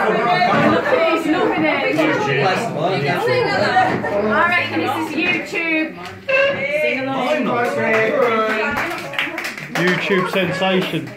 Loving it. I reckon this is YouTube. Sing along. YouTube sensation.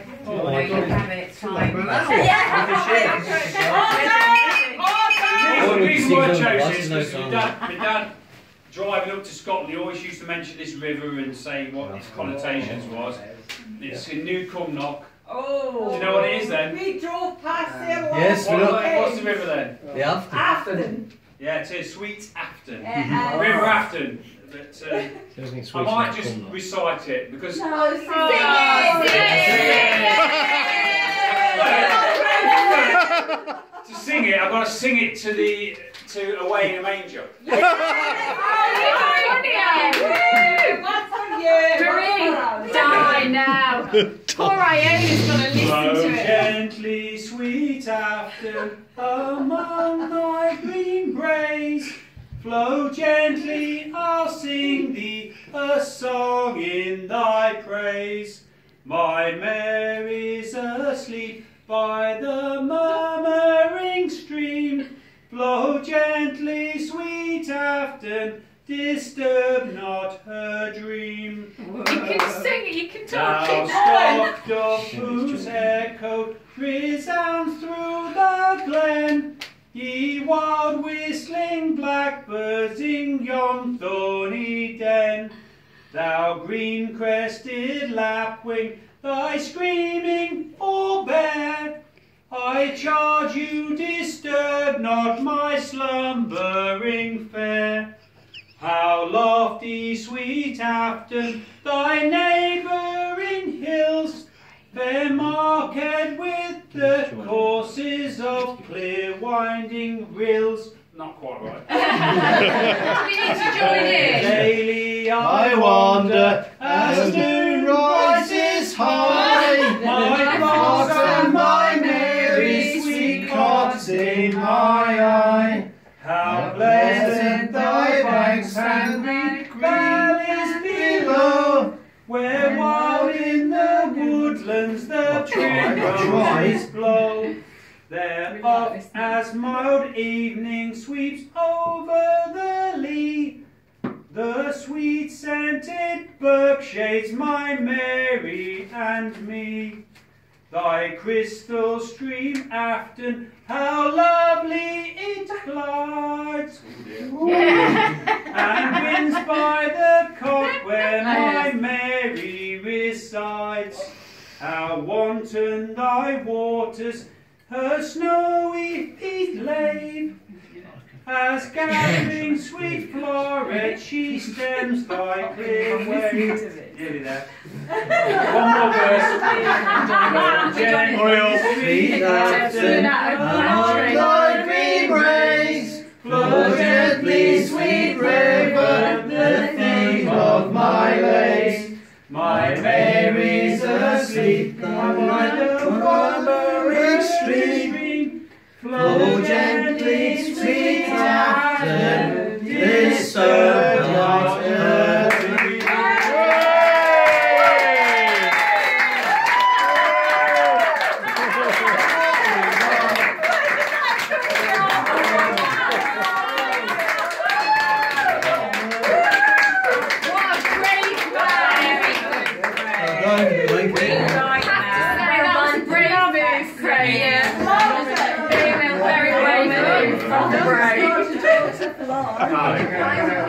The reason why I chose this was my dad driving up to Scotland, he always used to mention this river and say what its connotations was. It's in New Cumnock. Oh. Do you know what it is then? We drove past there. Yes, we know. What's the river then? The Afton. Afton. Yeah, it is Sweet Afton. River Afton. But, I might just recite it because. No, sing it. To sing it, I've got to sing it to Away in a Manger. Die now. Poor Iona's gonna listen Flow to it. gently, sweet Afton, among thy green braes. Flow gently, I'll sing thee a song in thy praise. My Mary's asleep by the murmuring stream. Flow gently, sweet Afton, disturb not her dream. You can sing it, you can talk Thou it. stock dove whose echo resounds through the glen, ye wild whistling blackbirds in yon thorny den. Thou green-crested lapwing, thy screaming forbear. I charge you, disturb not my slumbering fair. How lofty, sweet Afton, thy neighbouring hills, fair marked with the courses of clear winding rills. Not quite right. We need to join in. Daily I wander as noon rises high. My cross and my Mary's sweet cots in my eye. How pleasant thy banks and green valleys below, where wild in the woodlands the primroses blow. There oft as mild evening sweeps over the lea, the sweet-scented birk shades my Mary and me. Thy crystal stream, Afton, how lovely it glides, and winds by the cot where my Mary resides. How wanton thy waters her snowy feet lave, as gathering sweet floret she stems thy clear wave. Nearly there. One more verse. Gently, sweet Afton, among thy green rays, flow gently, sweet river, the theme of my lays. My Mary's asleep by the wandering stream. Flow gently, sweet Afton, disturb not her dream. Very brave move from the brave.